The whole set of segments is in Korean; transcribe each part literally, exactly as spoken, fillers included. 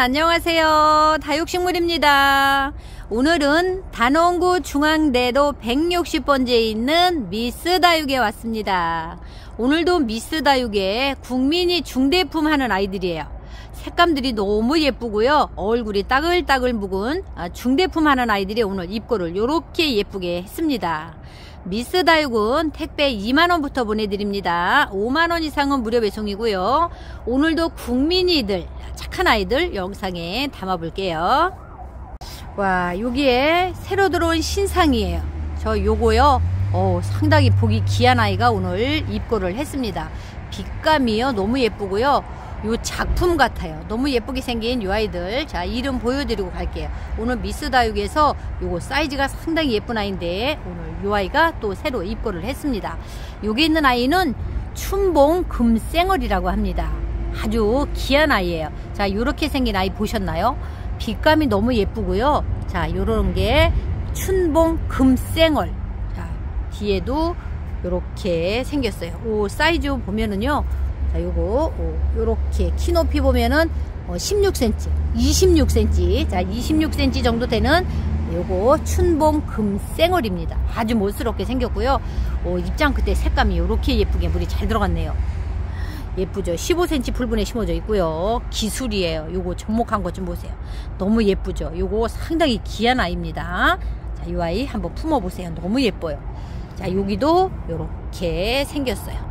안녕하세요. 다육식물입니다. 오늘은 단원구 중앙대로 백육십 번지에 있는 미스 다육에 왔습니다. 오늘도 미스 다육에 국민이 중대품 하는 아이들이에요. 색감들이 너무 예쁘고요. 얼굴이 따글따글 묵은 중대품 하는 아이들이 오늘 입고를 이렇게 예쁘게 했습니다. 미스 다육은 택배 이만 원부터 보내드립니다. 오만 원 이상은 무료 배송이고요. 오늘도 국민이들, 착한 아이들 영상에 담아 볼게요. 와, 여기에 새로 들어온 신상이에요. 저 요거요, 어, 상당히 보기 귀한 아이가 오늘 입고를 했습니다. 빛감이요, 너무 예쁘고요. 요 작품 같아요. 너무 예쁘게 생긴 요 아이들, 자, 이름 보여드리고 갈게요. 오늘 미스 다육에서 요거 사이즈가 상당히 예쁜 아이인데 오늘 요 아이가 또 새로 입고를 했습니다. 여기 있는 아이는 춘봉 금쌩얼이라고 합니다. 아주 귀한 아이예요. 자, 요렇게 생긴 아이 보셨나요? 빛감이 너무 예쁘고요. 자, 요런 게 춘봉 금쌩얼. 자, 뒤에도 요렇게 생겼어요. 오, 사이즈 보면은요, 자, 요거, 오, 요렇게 키 높이 보면은 어, 십육 센티미터, 이십육 센티미터, 자, 이십육 센티미터 정도 되는 요거 춘봉 금쌩얼입니다. 아주 멋스럽게 생겼고요. 오, 입장 끝에 색감이 요렇게 예쁘게 물이 잘 들어갔네요. 예쁘죠? 십오 센티미터 풀분에 심어져 있고요. 기술이에요. 요거 접목한 것 좀 보세요. 너무 예쁘죠? 요거 상당히 귀한 아이입니다. 자, 이 아이 한번 품어보세요. 너무 예뻐요. 자, 여기도 요렇게 생겼어요.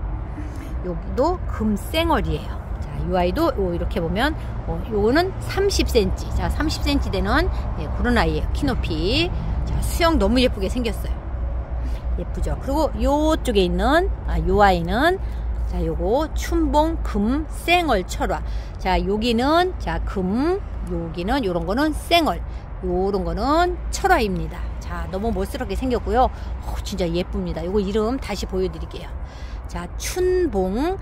여기도 금쌩얼이에요. 자, 이 아이도 요 이렇게 보면 어, 요거는 삼십 센티미터, 자, 삼십 센티미터 되는 예, 그런 아이예요. 키높이. 자, 수영 너무 예쁘게 생겼어요. 예쁘죠? 그리고 요쪽에 있는 아, 요 아이는 자, 요거 춘봉 금쌩얼 철화. 자, 여기는 자, 금, 여기는 요런 거는 쌩얼, 요런 거는 철화입니다. 자, 너무 멋스럽게 생겼고요. 어, 진짜 예쁩니다. 요거 이름 다시 보여드릴게요. 자, 춘봉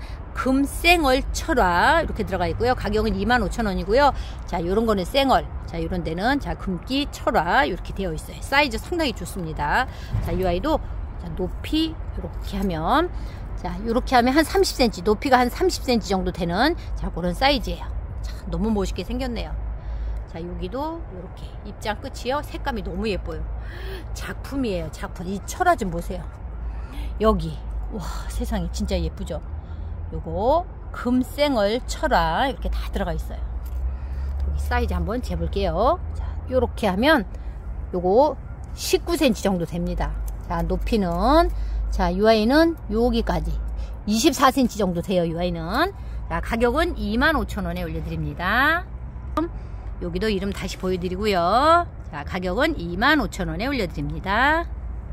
금쌩얼 철화 이렇게 들어가 있고요. 가격은 이만 오천 원이고요. 자, 요런 거는 쌩얼. 자, 요런 데는 자, 금기 철화 이렇게 되어 있어요. 사이즈 상당히 좋습니다. 자, 이 아이도 자, 높이 이렇게 하면 자, 요렇게 하면 한 삼십 센티미터, 높이가 한 삼십 센티미터 정도 되는 자, 그런 사이즈예요. 자, 너무 멋있게 생겼네요. 자, 여기도 이렇게 입장 끝이요. 색감이 너무 예뻐요. 작품이에요. 작품. 이 철화 좀 보세요. 여기. 와, 세상에 진짜 예쁘죠? 요거 금쌩얼 철화 이렇게 다 들어가 있어요. 여기 사이즈 한번 재볼게요. 자, 요렇게 하면 요거 십구 센티미터 정도 됩니다. 자, 높이는 자, 이 아이는 여기까지 이십사 센티미터 정도 돼요. 이 아이는. 자, 가격은 이만 오천 원에 올려드립니다. 여기도 이름 다시 보여드리고요. 자, 가격은 이만 오천 원에 올려드립니다.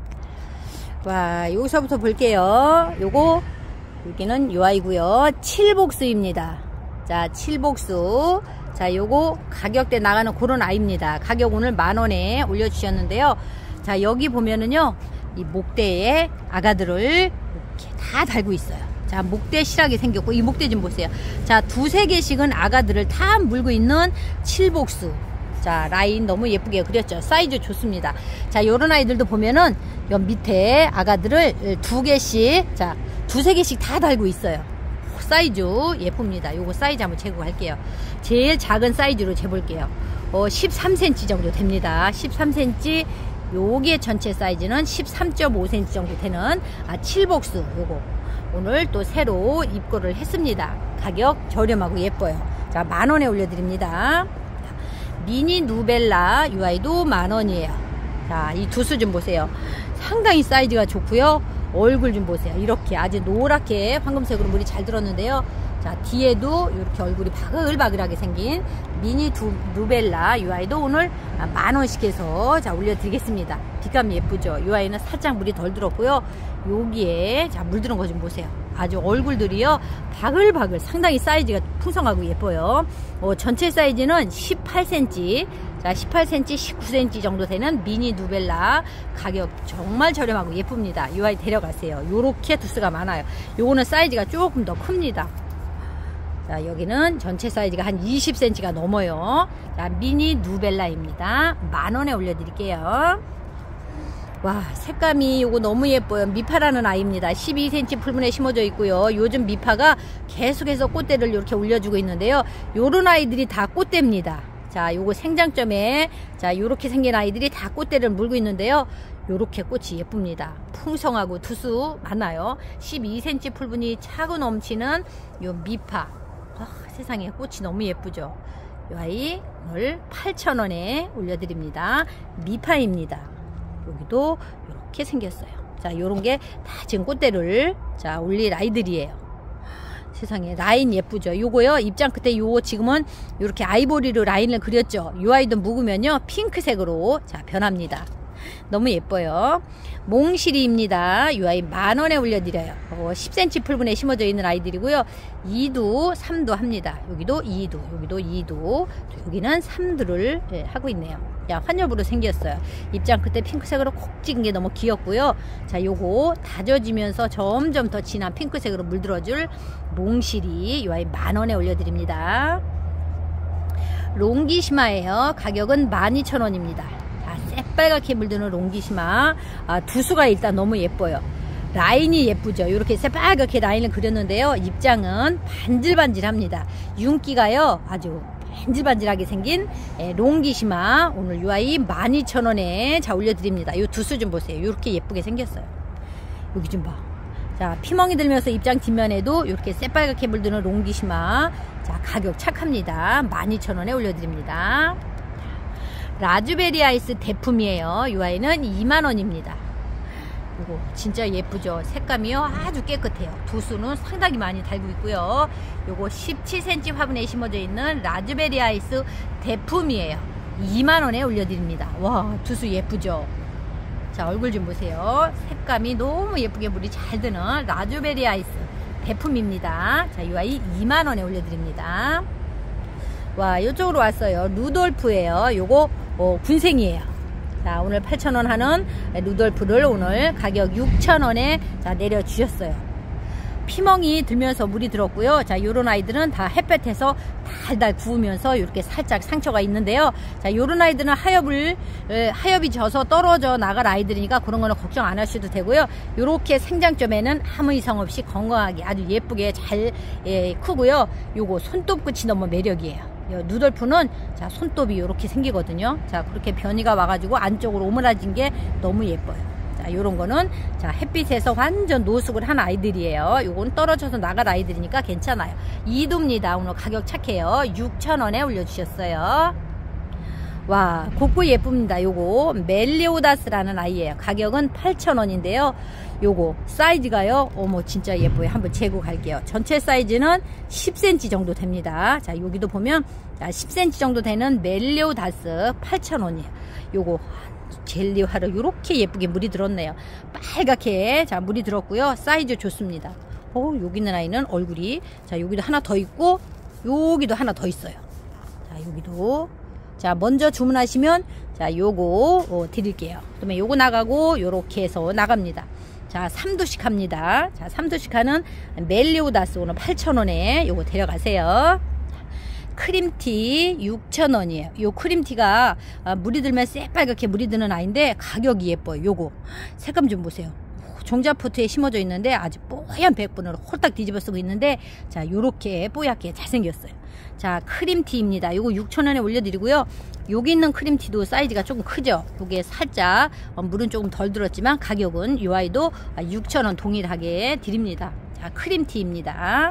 와, 여기서부터 볼게요. 요거 여기는 요 아이고요. 칠복수입니다. 자, 칠복수. 자, 요거 가격대 나가는 그런 아이입니다. 가격 오늘 만 원에 올려주셨는데요. 자, 여기 보면은요, 이 목대에 아가들을 이렇게 다 달고 있어요. 자, 목대 실하게 생겼고, 이 목대 좀 보세요. 자, 두세 개씩은 아가들을 다 물고 있는 칠복수. 자, 라인 너무 예쁘게 그렸죠. 사이즈 좋습니다. 자, 요런 아이들도 보면은 요 밑에 아가들을 두 개씩, 자, 두세 개씩 다 달고 있어요. 사이즈 예쁩니다. 요거 사이즈 한번 재고 갈게요. 제일 작은 사이즈로 재볼게요. 어, 십삼 센티미터 정도 됩니다. 십삼 센티미터. 요게 전체 사이즈는 십삼 점 오 센티미터 정도 되는 아, 칠복수. 요거 오늘 또 새로 입고를 했습니다. 가격 저렴하고 예뻐요. 자, 만 원에 올려드립니다. 미니 누벨라 이 아이도 만 원이에요. 자, 이 두수 좀 보세요. 상당히 사이즈가 좋고요. 얼굴 좀 보세요. 이렇게 아주 노랗게 황금색으로 물이 잘 들었는데요. 자, 뒤에도 이렇게 얼굴이 바글바글하게 생긴 미니 두, 누벨라 이 아이도 오늘 만 원씩 해서 자, 올려드리겠습니다. 빛감이 예쁘죠? 이 아이는 살짝 물이 덜 들었고요. 여기에 자, 물 들은 거 좀 보세요. 아주 얼굴들이요, 바글바글 상당히 사이즈가 풍성하고 예뻐요. 어, 전체 사이즈는 십팔 센티미터, 자, 십팔 센티미터, 십구 센티미터 정도 되는 미니 누벨라. 가격 정말 저렴하고 예쁩니다. 이 아이 데려가세요. 요렇게 두수가 많아요. 요거는 사이즈가 조금 더 큽니다. 자, 여기는 전체 사이즈가 한 이십 센티미터가 넘어요. 자, 미니 누벨라입니다. 만 원에 올려드릴게요. 와, 색감이 요거 너무 예뻐요. 미파라는 아이입니다. 십이 센티미터 풀분에 심어져 있고요. 요즘 미파가 계속해서 꽃대를 이렇게 올려주고 있는데요. 요런 아이들이 다 꽃대입니다. 자, 요거 생장점에 자, 요렇게 생긴 아이들이 다 꽃대를 물고 있는데요. 요렇게 꽃이 예쁩니다. 풍성하고 두수 많아요. 십이 센티미터 풀분이 차고 넘치는 요 미파. 아, 세상에 꽃이 너무 예쁘죠. 요 아이 오늘 팔천 원에 올려드립니다. 미파입니다. 여기도 이렇게 생겼어요. 자, 요런 게 다 지금 꽃대를 자 올릴 아이들이에요. 세상에 라인 예쁘죠. 요거요 입장 끝에 요 지금은 이렇게 아이보리로 라인을 그렸죠. 요 아이도 묵으면요 핑크색으로 자 변합니다. 너무 예뻐요. 몽실이입니다. 이 아이 만원에 올려드려요. 어, 십 센티미터 풀분에 심어져 있는 아이들이고요. 이 두, 삼 두 합니다. 여기도 이 두, 여기도 이 두, 여기는 삼 두를 네, 하고 있네요. 야, 환엽으로 생겼어요. 입장 끝에 핑크색으로 콕 찍은 게 너무 귀엽고요. 자, 요거 다져지면서 점점 더 진한 핑크색으로 물들어줄 몽실이 이 아이 만원에 올려드립니다. 롱기시마예요. 가격은 만 이천 원입니다. 새빨갛게 물드는 롱기시마. 아, 두수가 일단 너무 예뻐요. 라인이 예쁘죠. 이렇게 새빨갛게 라인을 그렸는데요. 입장은 반질반질합니다. 윤기가요 아주 반질반질하게 생긴 예, 롱기시마. 오늘 이 아이 만 이천 원에 자 올려드립니다. 이 두수 좀 보세요. 이렇게 예쁘게 생겼어요. 여기 좀 봐. 자, 피멍이 들면서 입장 뒷면에도 이렇게 새빨갛게 물드는 롱기시마. 자, 가격 착합니다. 만 이천 원에 올려드립니다. 라즈베리 아이스 대품이에요. 이 아이는 이만 원입니다. 이거 진짜 예쁘죠. 색감이요 아주 깨끗해요. 두수는 상당히 많이 달고 있고요. 요거 십칠 센티미터 화분에 심어져 있는 라즈베리 아이스 대품이에요. 이만 원에 올려드립니다. 와, 두수 예쁘죠. 자, 얼굴 좀 보세요. 색감이 너무 예쁘게 물이 잘 드는 라즈베리 아이스 대품입니다. 자, 이 아이 이만 원에 올려드립니다. 와, 이쪽으로 왔어요. 루돌프예요. 요거 어, 군생이에요. 자, 오늘 팔천 원 하는 루돌프를 오늘 가격 육천 원에 자 내려주셨어요. 피멍이 들면서 물이 들었고요. 자, 요런 아이들은 다 햇볕에서 달달 구우면서 이렇게 살짝 상처가 있는데요. 자, 요런 아이들은 하엽을 에, 하엽이 져서 떨어져 나갈 아이들이니까 그런 거는 걱정 안 하셔도 되고요. 요렇게 생장점에는 아무 이상 없이 건강하게 아주 예쁘게 잘 예, 크고요. 요거 손톱끝이 너무 매력이에요. 누돌프는 자 손톱이 이렇게 생기거든요. 자, 그렇게 변이가 와가지고 안쪽으로 오므라진 게 너무 예뻐요. 자, 요런 거는 자 햇빛에서 완전 노숙을 한 아이들이에요. 요건 떨어져서 나갈 아이들이니까 괜찮아요. 이 두입니다. 오늘 가격 착해요. 육천 원에 올려주셨어요. 와, 곱고 예쁩니다. 요거 멜리오다스라는 아이예요. 가격은 팔천 원인데요. 요거 사이즈가요 어머 진짜 예뻐요. 한번 재고 갈게요. 전체 사이즈는 십 센티미터 정도 됩니다. 자, 여기도 보면 자, 십 센티미터 정도 되는 멜리오다스 팔천 원이에요. 요거 젤리화로 요렇게 예쁘게 물이 들었네요. 빨갛게 자 물이 들었고요. 사이즈 좋습니다. 어, 여기 있는 아이는 얼굴이 자 여기도 하나 더 있고 여기도 하나 더 있어요. 자, 여기도 자 먼저 주문하시면 자 요거 어, 드릴게요. 그다음에 요거 나가고 요렇게 해서 나갑니다. 자, 삼 두씩 합니다. 자, 삼 두씩 하는 멜리오다스 오늘 팔천 원에 요거 데려가세요. 크림티 육천 원이에요. 요 크림티가 아, 물이 들면 새빨갛게 물이 드는 아이인데 가격이 예뻐요. 요거 색감 좀 보세요. 종자포트에 심어져 있는데 아주 뽀얀 백분으로 홀딱 뒤집어 쓰고 있는데 자 요렇게 뽀얗게 잘생겼어요. 자, 크림티입니다. 요거 육천 원에 올려드리고요. 여기 있는 크림티도 사이즈가 조금 크죠. 요게 살짝 어, 물은 조금 덜 들었지만 가격은 요 아이도 육천 원 동일하게 드립니다. 자, 크림티입니다.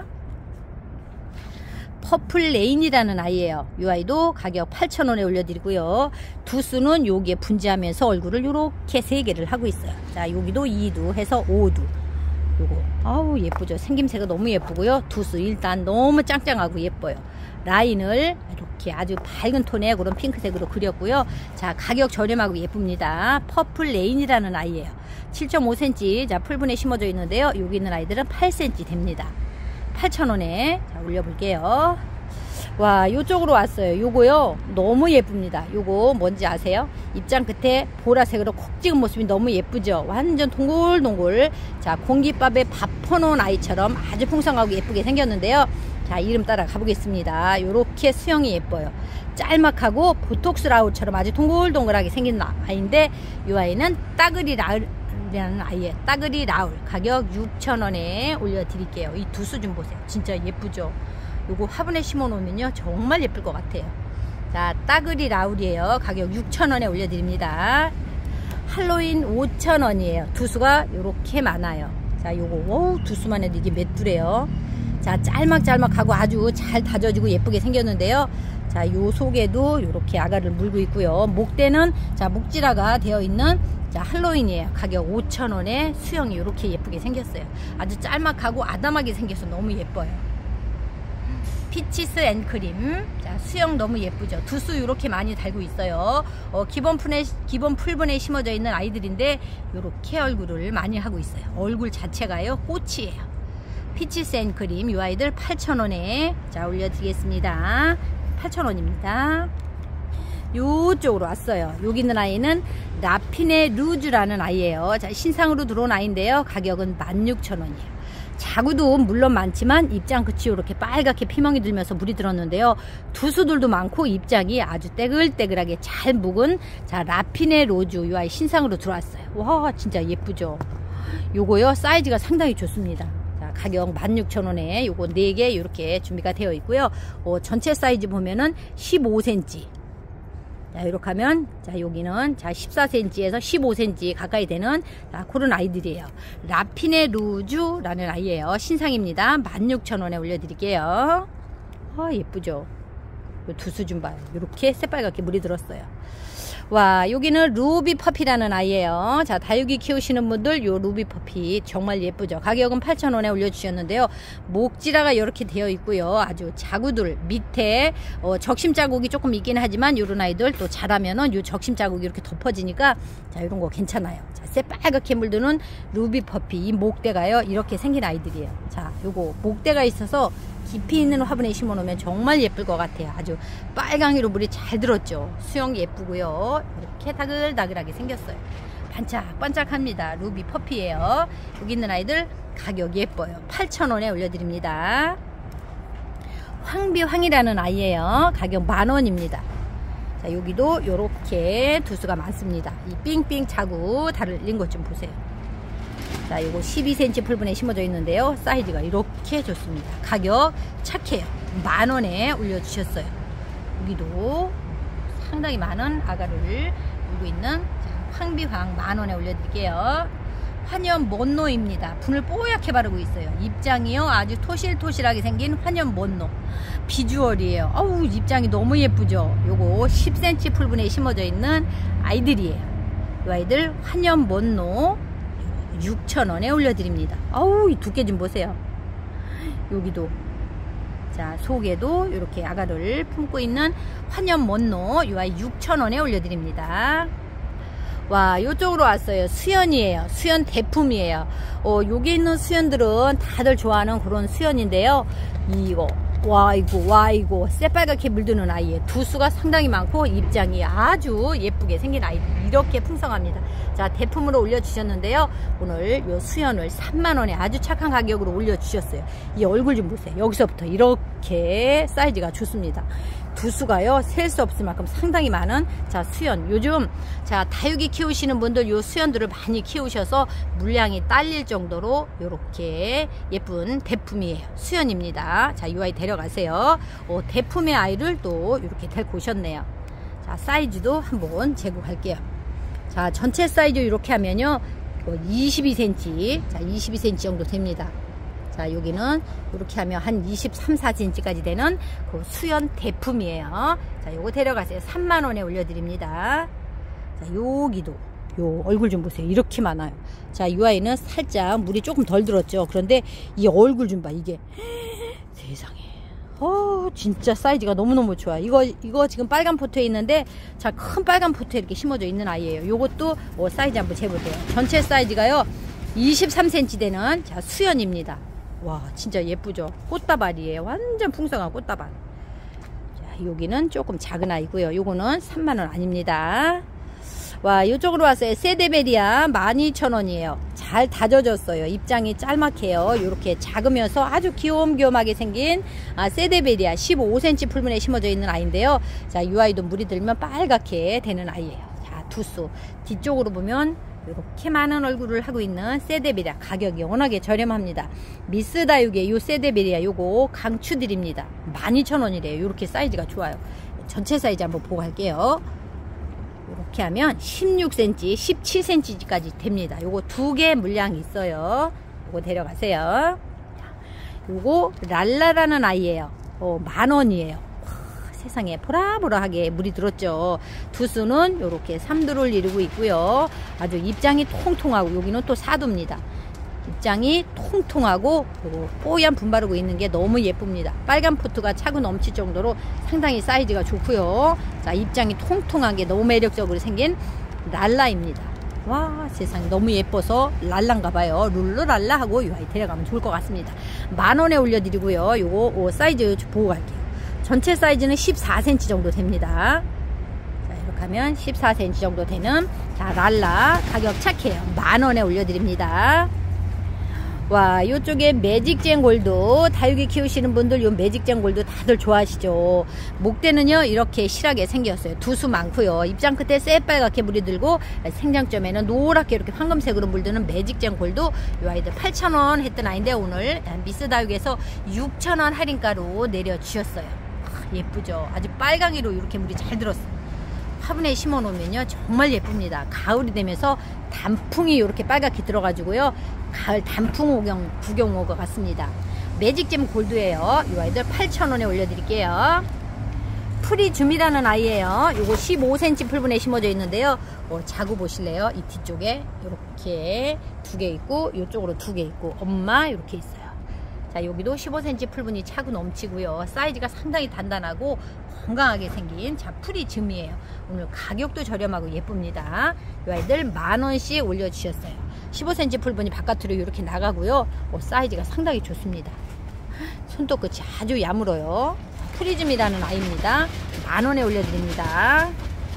퍼플 레인이라는 아이예요. 이 아이도 가격 팔천 원에 올려드리고요. 두수는 여기에 분지하면서 얼굴을 이렇게 세 개를 하고 있어요. 자, 여기도 이 두 해서 오 두. 요거 아우 예쁘죠. 생김새가 너무 예쁘고요. 두수 일단 너무 짱짱하고 예뻐요. 라인을 이렇게 아주 밝은 톤의 그런 핑크색으로 그렸고요. 자, 가격 저렴하고 예쁩니다. 퍼플 레인이라는 아이예요. 칠 점 오 센티미터 자 풀분에 심어져 있는데요. 여기 있는 아이들은 팔 센티미터 됩니다. 팔천 원에 자 올려볼게요. 와, 요쪽으로 왔어요. 요거요 너무 예쁩니다. 요거 뭔지 아세요? 입장 끝에 보라색으로 콕 찍은 모습이 너무 예쁘죠. 완전 동글동글 자 공깃밥에 밥 퍼놓은 아이처럼 아주 풍성하고 예쁘게 생겼는데요. 자, 이름 따라 가보겠습니다. 요렇게 수영이 예뻐요. 짤막하고 보톡스 라울처럼 아주 동글동글하게 생긴 아이인데 요 아이는 따그리 라울 라는 아이의 따그리 라울 가격 육천 원에 올려드릴게요. 이 두수 좀 보세요. 진짜 예쁘죠. 요거 화분에 심어 놓으면요 정말 예쁠 것 같아요. 자, 자, 따그리 라울이에요. 가격 육천 원에 올려드립니다. 할로윈 오천 원이에요. 두수가 요렇게 많아요. 자, 요거 오, 두수만 해도 이게 몇 두래요. 자, 짤막짤막하고 아주 잘 다져지고 예쁘게 생겼는데요. 자, 요 속에도 요렇게 아가를 물고 있고요. 목대는 자, 목지라가 되어 있는 자, 할로윈이에요. 가격 오천 원에 수영이 요렇게 예쁘게 생겼어요. 아주 짤막하고 아담하게 생겨서 너무 예뻐요. 피치스 앤크림. 자, 수영 너무 예쁘죠. 두수 이렇게 많이 달고 있어요. 어, 기본 풀에, 기본 풀분에 심어져 있는 아이들인데 요렇게 얼굴을 많이 하고 있어요. 얼굴 자체가요, 꽃이에요. 피치스 앤크림. 이 아이들 팔천 원에 자, 올려드리겠습니다. 팔천 원입니다. 요쪽으로 왔어요. 여기 있는 아이는 라피네 루즈라는 아이예요. 자, 신상으로 들어온 아이인데요. 가격은 만 육천 원이에요. 자구도 물론 많지만 입장 끝이 이렇게 빨갛게 피멍이 들면서 물이 들었는데요. 두수들도 많고 입장이 아주 떼글떼글하게 잘 묵은 자, 라피네 로즈 이 아이 신상으로 들어왔어요. 와, 진짜 예쁘죠. 요거요, 사이즈가 상당히 좋습니다. 자, 가격 만 육천 원에 요거 네 개 이렇게 준비가 되어 있고요. 어, 전체 사이즈 보면은 십오 센티미터. 자, 이렇게 하면 자, 여기는 자, 십사 센티미터에서 십오 센티미터 가까이 되는 자, 그런 아이들이에요. 라피네 루즈라는 아이예요. 신상입니다. 만 육천 원에 올려드릴게요. 아, 예쁘죠. 두수 좀 봐요. 이렇게 새빨갛게 물이 들었어요. 와, 여기는 루비 퍼피라는 아이예요. 자, 다육이 키우시는 분들 요 루비 퍼피 정말 예쁘죠. 가격은 팔천 원에 올려주셨는데요. 목지라가 이렇게 되어 있고요. 아주 자구들 밑에 어, 적심 자국이 조금 있긴 하지만 요런 아이들 또 자라면은 요 적심 자국이 이렇게 덮어지니까 자, 요런 거 괜찮아요. 자, 새빨갛게 물드는 루비 퍼피. 이 목대가요, 이렇게 생긴 아이들이에요. 자, 요거 목대가 있어서 깊이 있는 화분에 심어 놓으면 정말 예쁠 것 같아요. 아주 빨강이로 물이 잘 들었죠. 수영 예쁘고요. 이렇게 다글다글하게 생겼어요. 반짝반짝합니다. 루비 퍼피예요. 여기 있는 아이들 가격 예뻐요. 팔천 원에 올려드립니다. 황비황이라는 아이예요. 가격 만 원입니다. 자, 여기도 요렇게 두수가 많습니다. 이 삥삥 자구 달린 것 좀 보세요. 자, 요거 십이 센티미터 풀분에 심어져 있는데요. 사이즈가 이렇게 좋습니다. 가격 착해요. 만 원에 올려주셨어요. 여기도 상당히 많은 아가를 물고 있는 자, 황비황 만 원에 올려드릴게요. 환연 못노입니다. 분을 뽀얗게 바르고 있어요. 입장이요, 아주 토실토실하게 생긴 환연 못노. 비주얼이에요. 어우, 입장이 너무 예쁘죠. 요거 십 센티미터 풀분에 심어져 있는 아이들이에요. 이 아이들 환연 못노 육천 원에 올려드립니다. 어우, 이 두께 좀 보세요. 여기도 자, 속에도 이렇게 아가를 품고 있는 환연 못노 이 아이 육천 원에 올려드립니다. 와, 요쪽으로 왔어요. 수연이에요. 수연 대품이에요. 어, 여기 있는 수연들은 다들 좋아하는 그런 수연인데요. 이거 와, 이거 와, 이거 새빨갛게 물드는 아이에 두수가 상당히 많고 입장이 아주 예쁘게 생긴 아이들 이렇게 풍성합니다. 자, 대품으로 올려주셨는데요. 오늘 요 수연을 삼만 원에 아주 착한 가격으로 올려주셨어요. 이 얼굴 좀 보세요. 여기서부터 이렇게 사이즈가 좋습니다. 두수가요, 셀 수 없을 만큼 상당히 많은 자, 수연. 요즘 자, 다육이 키우시는 분들 요 수연들을 많이 키우셔서 물량이 딸릴 정도로 요렇게 예쁜 대품이에요. 수연입니다. 자, 이 아이 데려가세요. 어, 대품의 아이를 또 이렇게 데리고 오셨네요. 자, 사이즈도 한번 재고 갈게요. 자, 전체 사이즈 이렇게 하면요, 이십이 센티미터, 자, 이십이 센티미터 정도 됩니다. 자, 여기는 이렇게 하면 한 이십삼, 사 센티미터까지 되는 그 수연 대품이에요. 자, 요거 데려가세요. 삼만 원에 올려드립니다. 자, 여기도 요 얼굴 좀 보세요. 이렇게 많아요. 자, 이 아이는 살짝 물이 조금 덜 들었죠. 그런데 이 얼굴 좀 봐. 이게 세상에, 어, 진짜 사이즈가 너무너무 좋아. 이거 이거 지금 빨간 포트에 있는데, 자, 큰 빨간 포트에 이렇게 심어져 있는 아이예요. 요것도 어, 사이즈 한번 재볼게요. 전체 사이즈가요, 이십삼 센티미터 되는 자, 수연입니다. 와, 진짜 예쁘죠. 꽃다발이에요. 완전 풍성한 꽃다발. 자, 여기는 조금 작은 아이고요. 요거는 삼만 원 아닙니다. 와, 이쪽으로 왔어요. 세데베리아 만 이천 원이에요. 잘 다져졌어요. 입장이 짤막해요. 이렇게 작으면서 아주 귀염귀염하게 생긴 아, 세데베리아 십오 센티미터 풀분에 심어져 있는 아이인데요. 자, 이 아이도 물이 들면 빨갛게 되는 아이예요. 자, 두수 뒤쪽으로 보면 이렇게 많은 얼굴을 하고 있는 세데베리아, 가격이 워낙에 저렴합니다. 미스 다육의 요 세데베리아 요거 강추드립니다. 만 이천 원이래요. 이렇게 사이즈가 좋아요. 전체 사이즈 한번 보고 갈게요. 이렇게 하면 십육 센티미터, 십칠 센티미터까지 됩니다. 요거 두 개 물량이 있어요. 요거 데려가세요. 요거 랄라라는 아이예요. 어, 만 원이에요. 와, 세상에 보라보라하게 물이 들었죠. 두수는 요렇게 삼두를 이루고 있고요. 아주 입장이 통통하고, 여기는 또 사두입니다. 입장이 통통하고 뽀얀 분바르고 있는 게 너무 예쁩니다. 빨간 포트가 차고 넘칠 정도로 상당히 사이즈가 좋고요. 자, 입장이 통통한 게 너무 매력적으로 생긴 랄라입니다. 와, 세상에 너무 예뻐서 랄라인가 봐요. 룰루랄라 하고 이 아이 데려가면 좋을 것 같습니다. 만 원에 올려드리고요. 요거 오, 사이즈 보고 갈게요. 전체 사이즈는 십사 센티미터 정도 됩니다. 자, 이렇게 하면 십사 센티미터 정도 되는, 자, 랄라 가격 착해요. 만 원에 올려드립니다. 와, 요쪽에 매직젠 골드, 다육이 키우시는 분들 요 매직젠 골드 다들 좋아하시죠. 목대는요 이렇게 실하게 생겼어요. 두수 많고요. 입장 끝에 새빨갛게 물이 들고, 생장점에는 노랗게 이렇게 황금색으로 물드는 매직젠 골드. 요 아이들 팔천 원 했던 아이인데 오늘 미스 다육에서 육천 원 할인가로 내려주셨어요. 아, 예쁘죠. 아주 빨강이로 이렇게 물이 잘 들었어요. 화분에 심어 놓으면요 정말 예쁩니다. 가을이 되면서 단풍이 이렇게 빨갛게 들어가지고요, 가을 단풍 구경, 구경 온 것 같습니다. 매직잼 골드예요. 이 아이들 팔천 원에 올려드릴게요. 프리줌이라는 아이예요. 요거 십오 센티미터 풀분에 심어져 있는데요. 어, 자구 보실래요? 이 뒤쪽에 이렇게 두 개 있고, 이쪽으로 두 개 있고, 엄마 이렇게 있어요. 자, 여기도 십오 센티미터 풀분이 차고 넘치고요. 사이즈가 상당히 단단하고 건강하게 생긴, 자, 프리줌이에요. 오늘 가격도 저렴하고 예쁩니다. 이 아이들 만 원씩 올려주셨어요. 십오 센티미터 풀분이 바깥으로 이렇게 나가고요. 어, 사이즈가 상당히 좋습니다. 손톱 끝이 아주 야물어요. 프리즘이라는 아이입니다. 만 원에 올려드립니다.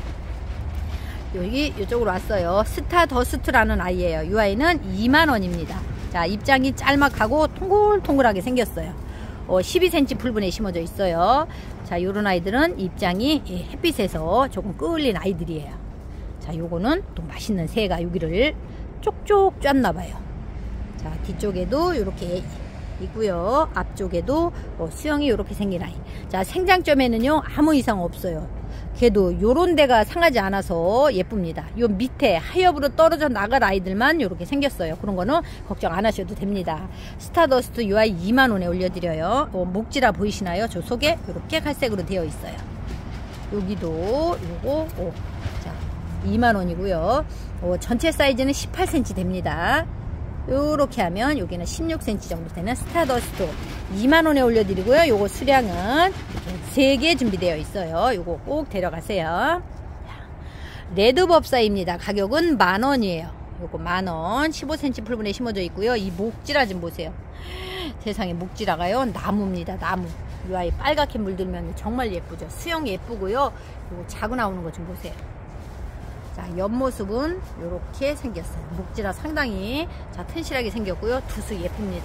여기 이쪽으로 왔어요. 스타더스트라는 아이예요. 이 아이는 이만 원입니다. 자, 입장이 짤막하고 통글통글하게 생겼어요. 어, 십이 센티미터 풀분에 심어져 있어요. 자, 요런 아이들은 입장이 햇빛에서 조금 끌린 아이들이에요. 자, 요거는 또 맛있는 새가 여기를 쪽쪽 짰나봐요. 자, 뒤쪽에도 이렇게 있고요. 앞쪽에도 어, 수영이 이렇게 생긴 아이. 자, 생장점에는요 아무 이상 없어요. 걔도 요런 데가 상하지 않아서 예쁩니다. 요 밑에 하엽으로 떨어져 나갈 아이들만 이렇게 생겼어요. 그런 거는 걱정 안 하셔도 됩니다. 스타더스트 요 아이 이만 원에 올려드려요. 어, 목지라 보이시나요? 저 속에 이렇게 갈색으로 되어 있어요. 여기도 요거 오, 자, 이만 원이고요. 어, 전체 사이즈는 십팔 센티미터 됩니다. 요렇게 하면 여기는 십육 센티미터 정도 되는 스타더스트 이만 원에 올려드리고요. 요거 수량은 세 개 준비되어 있어요. 요거 꼭 데려가세요. 레드법사입니다. 가격은 만 원이에요. 요거 만 원, 십오 센티미터 풀분에 심어져 있고요. 이 목지라 좀 보세요. 세상에 목지라가요 나무입니다. 나무. 이 아이 빨갛게 물들면 정말 예쁘죠. 수영 예쁘고요. 요거 자고 나오는 거 좀 보세요. 자, 옆모습은 이렇게 생겼어요. 목지라 상당히 자 튼실하게 생겼고요. 두수 예쁩니다.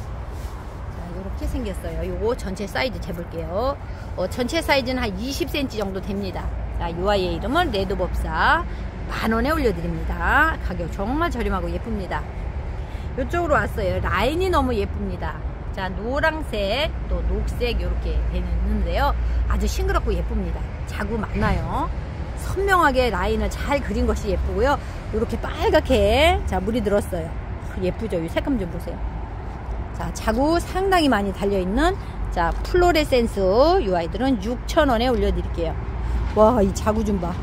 자, 이렇게 생겼어요. 요거 전체 사이즈 재볼게요. 어, 전체 사이즈는 한 이십 센티미터 정도 됩니다. 자, 요 아이의 이름은 레드법사 만 원에 올려드립니다. 가격 정말 저렴하고 예쁩니다. 이쪽으로 왔어요. 라인이 너무 예쁩니다. 자, 노란색 또 녹색 이렇게 되는데요. 아주 싱그럽고 예쁩니다. 자구 많아요. 선명하게 라인을 잘 그린 것이 예쁘고요. 이렇게 빨갛게 자 물이 들었어요. 예쁘죠? 이 색감 좀 보세요. 자, 자구 상당히 많이 달려있는 자 플로레센스 이 아이들은 육천 원에 올려드릴게요. 와, 이 자구 좀 봐.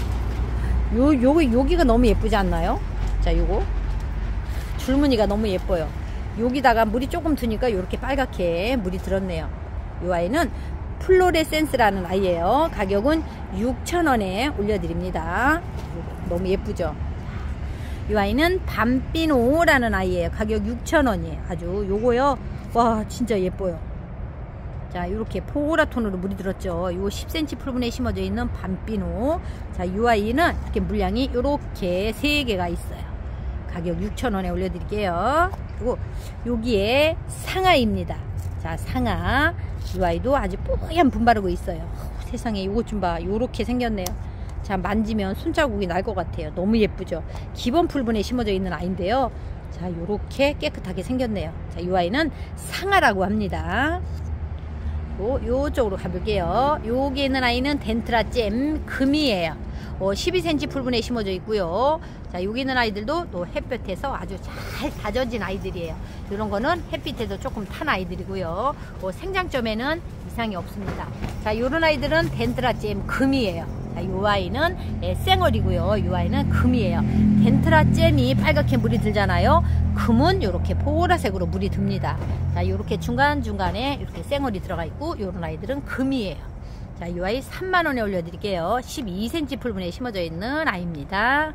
요, 요, 여기가 너무 예쁘지 않나요? 자, 요거 줄무늬가 너무 예뻐요. 여기다가 물이 조금 드니까 이렇게 빨갛게 물이 들었네요. 이 아이는 플로레센스라는 아이예요. 가격은 육천 원에 올려드립니다. 너무 예쁘죠? 이 아이는 밤비노라는 아이예요. 가격 육천 원이에요. 아주 요거요. 와, 진짜 예뻐요. 자, 이렇게 포라톤으로 물이 들었죠. 요 십 센티미터 풀분에 심어져 있는 밤비노. 자, 이 아이는 이렇게 물량이 이렇게 세 개가 있어요. 가격 육천 원에 올려드릴게요. 그리고 여기에 상아입니다. 자, 상아. 이 아이도 아주 뽀얀 분바르고 있어요. 어, 세상에 이것 좀 봐. 요렇게 생겼네요. 자, 만지면 손자국이 날 것 같아요. 너무 예쁘죠? 기본 풀분에 심어져 있는 아이인데요. 자, 요렇게 깨끗하게 생겼네요. 자, 이 아이는 상아라고 합니다. 그리고 요쪽으로 가볼게요. 여기 있는 아이는 덴트라 잼 금이에요. 어, 십이 센티미터 풀분에 심어져 있고요. 자, 여기 있는 아이들도 또 햇볕에서 아주 잘 다져진 아이들이에요. 이런 거는 햇빛에도 조금 탄 아이들이고요. 어, 생장점에는 이상이 없습니다. 자, 요런 아이들은 덴트라 잼 금이에요. 자, 요 아이는 예, 쌩얼이고요. 요 아이는 금이에요. 덴트라 잼이 빨갛게 물이 들잖아요. 금은 요렇게 보라색으로 물이 듭니다. 자, 요렇게 중간중간에 이렇게 쌩얼이 들어가 있고, 요런 아이들은 금이에요. 자, 이 아이 삼만 원에 올려드릴게요. 십이 센티미터 풀분에 심어져 있는 아이입니다.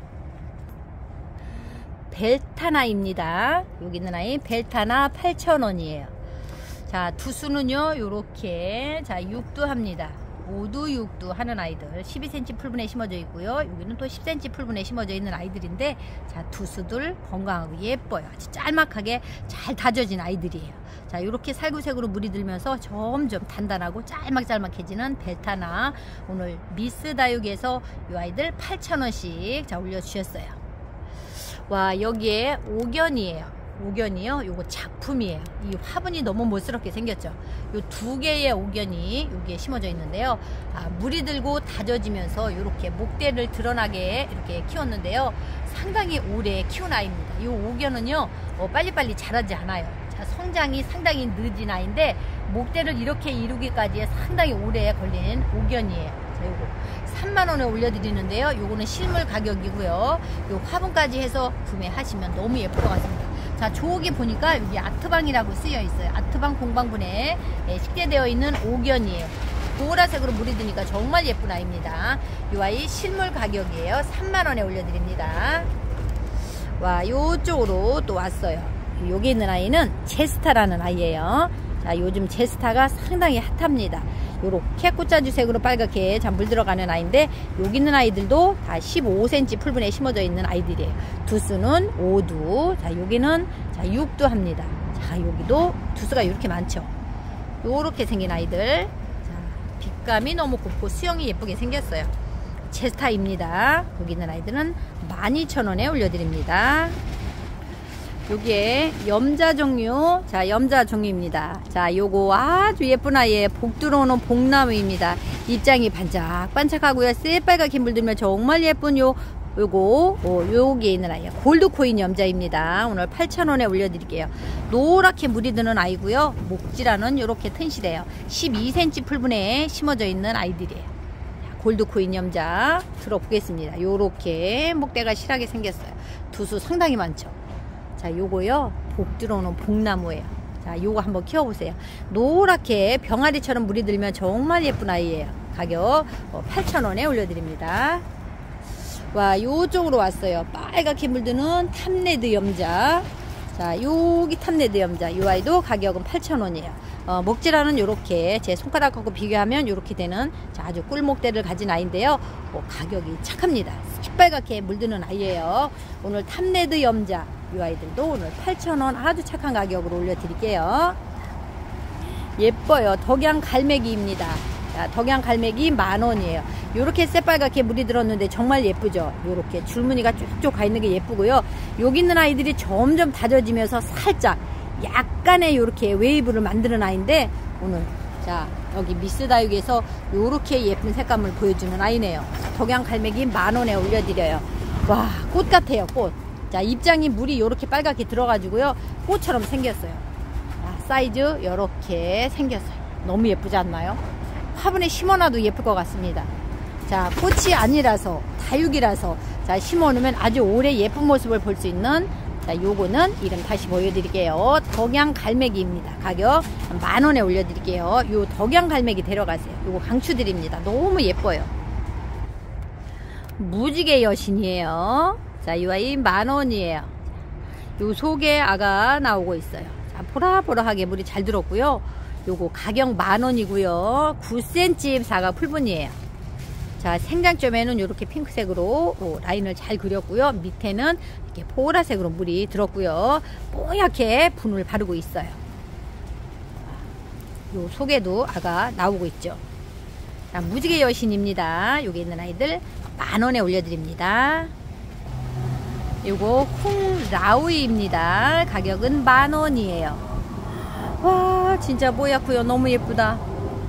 벨타나입니다. 여기 있는 아이 벨타나 팔천 원이에요. 자, 두수는요 요렇게 자 육두합니다. 오두 육두 하는 아이들 십이 센티미터 풀분에 심어져 있고요. 여기는 또 십 센티미터 풀분에 심어져 있는 아이들인데, 자, 두수들 건강하고 예뻐요. 아주 짤막하게 잘 다져진 아이들이에요. 자, 이렇게 살구색으로 물이 들면서 점점 단단하고 짤막짤막해지는 벨타나, 오늘 미스 다육에서 이 아이들 팔천 원씩 자 올려주셨어요. 와, 여기에 옥연이에요. 옥연이요, 요거 작품이에요. 이 화분이 너무 멋스럽게 생겼죠. 요 두 개의 옥연이 여기에 심어져 있는데요. 아, 물이 들고 다져지면서 이렇게 목대를 드러나게 이렇게 키웠는데요. 상당히 오래 키운 아이입니다. 요 옥연은요 어, 빨리빨리 자라지 않아요. 자, 성장이 상당히 늦은 아이인데 목대를 이렇게 이루기까지 상당히 오래 걸린 옥연이에요. 자, 요거 삼만 원에 올려드리는데요. 요거는 실물 가격이고요. 요 화분까지 해서 구매하시면 너무 예쁠 것 같습니다. 자, 저기 보니까 여기 아트방이라고 쓰여 있어요. 아트방 공방분에 예, 식재되어 있는 옥연이에요. 보라색으로 물이 드니까 정말 예쁜 아이입니다. 이 아이 실물 가격이에요. 삼만 원에 올려드립니다. 와, 요쪽으로 또 왔어요. 여기 있는 아이는 제스타라는 아이예요. 자, 요즘 제스타가 상당히 핫합니다. 요렇게 꽃자주색으로 빨갛게 자 물 들어가는 아이인데, 여기 있는 아이들도 다 십오 센티미터 풀분에 심어져 있는 아이들이에요. 두수는 오두, 자, 여기는 자 육두 합니다. 자, 여기도 두수가 이렇게 많죠. 요렇게 생긴 아이들. 자, 빛감이 너무 곱고 수영이 예쁘게 생겼어요. 제스타입니다. 여기 있는 아이들은 만 이천 원에 올려드립니다. 요게 염자 종류, 자, 염자 종류입니다. 자, 요거 아주 예쁜 아이에 복 들어오는 복나무입니다. 입장이 반짝반짝하고요. 새빨갛게 물들면 정말 예쁜 요, 요거, 오, 요게 있는 아이예요. 골드코인 염자입니다. 오늘 팔천 원에 올려드릴게요. 노랗게 물이 드는 아이고요. 목지라는 요렇게 튼실해요. 십이 센티미터 풀분에 심어져 있는 아이들이에요. 골드코인 염자 들어보겠습니다. 요렇게 목대가 실하게 생겼어요. 두수 상당히 많죠. 자, 요거요 복 들어오는 복나무예요. 자, 요거 한번 키워보세요. 노랗게 병아리처럼 물이 들면 정말 예쁜 아이예요. 가격 어, 팔천 원에 올려드립니다. 와, 요쪽으로 왔어요. 빨갛게 물드는 탐레드 염자. 자, 여기 탐레드 염자, 요 아이도 가격은 팔천 원이에요. 어, 목질하는 요렇게 제 손가락하고 비교하면 요렇게 되는 자, 아주 꿀목대를 가진 아이인데요. 어, 가격이 착합니다. 새빨갛게 물드는 아이예요. 오늘 탐레드 염자 이 아이들도 오늘 팔천 원 아주 착한 가격으로 올려드릴게요. 예뻐요. 덕양 갈매기입니다. 자, 덕양 갈매기 만 원이에요. 요렇게 새빨갛게 물이 들었는데 정말 예쁘죠. 요렇게 줄무늬가 쭉쭉 가 있는 게 예쁘고요. 여기 있는 아이들이 점점 다져지면서 살짝 약간의 요렇게 웨이브를 만드는 아이인데, 오늘 자 여기 미스 다육에서 요렇게 예쁜 색감을 보여주는 아이네요. 덕양 갈매기 만 원에 올려드려요. 와, 꽃 같아요. 꽃. 자, 입장이 물이 요렇게 빨갛게 들어가지고요. 꽃처럼 생겼어요. 자, 사이즈 요렇게 생겼어요. 너무 예쁘지 않나요? 화분에 심어놔도 예쁠 것 같습니다. 자, 꽃이 아니라서 다육이라서 자 심어놓으면 아주 오래 예쁜 모습을 볼 수 있는, 자, 요거는 이름 다시 보여드릴게요. 덕양 갈매기입니다. 가격 만 원에 올려드릴게요. 요 덕양 갈매기 데려가세요. 요거 강추드립니다. 너무 예뻐요. 무지개 여신이에요. 자, 이 아이 만 원이에요. 요 속에 아가 나오고 있어요. 자, 보라보라하게 물이 잘 들었고요. 요거 가격 만 원이고요. 구 센티미터 사각 풀분이에요. 자, 생장점에는 이렇게 핑크색으로 오, 라인을 잘 그렸고요. 밑에는 이렇게 보라색으로 물이 들었고요. 뽀얗게 분을 바르고 있어요. 요 속에도 아가 나오고 있죠. 자, 무지개 여신입니다. 여기 있는 아이들 만 원에 올려드립니다. 요거 홍라우이입니다. 가격은 만 원이에요. 와, 진짜 뽀얗고요. 너무 예쁘다.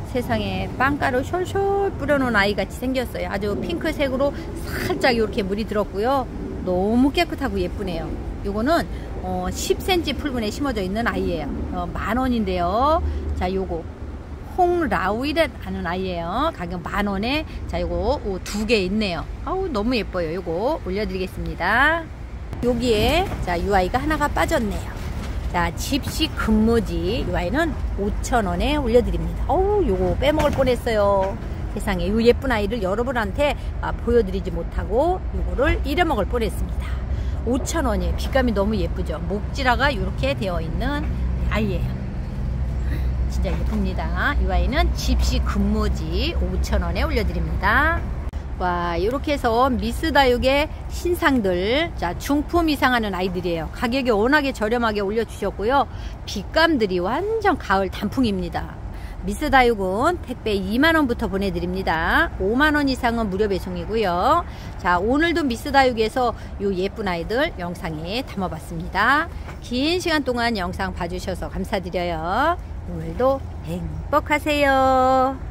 세상에 빵가루 숄숄 뿌려놓은 아이같이 생겼어요. 아주 핑크색으로 살짝 이렇게 물이 들었고요. 너무 깨끗하고 예쁘네요. 요거는 어, 십 센티미터 풀분에 심어져 있는 아이예요. 어, 만원인데요. 자, 요거 홍라우이라는 아이예요. 가격 만원에. 자, 요거 두 개 있네요. 아우, 너무 예뻐요. 요거 올려드리겠습니다. 여기에 자, 이 아이가 하나가 빠졌네요. 자, 집시 금모지 이 아이는 오천 원에 올려드립니다. 어우, 요거 빼먹을 뻔했어요. 세상에, 이 예쁜 아이를 여러분한테 아, 보여드리지 못하고 요거를 잃어먹을 뻔했습니다. 오천 원이에요. 빛감이 너무 예쁘죠. 목지라가 이렇게 되어 있는 아이예요. 진짜 예쁩니다. 이 아이는 집시 금모지 오천 원에 올려드립니다. 와, 이렇게 해서 미스 다육의 신상들, 자, 중품 이상하는 아이들이에요. 가격이 워낙에 저렴하게 올려주셨고요. 빛감들이 완전 가을 단풍입니다. 미스 다육은 택배 이만 원부터 보내드립니다. 오만 원 이상은 무료 배송이고요. 자, 오늘도 미스 다육에서 이 예쁜 아이들 영상에 담아봤습니다. 긴 시간 동안 영상 봐주셔서 감사드려요. 오늘도 행복하세요.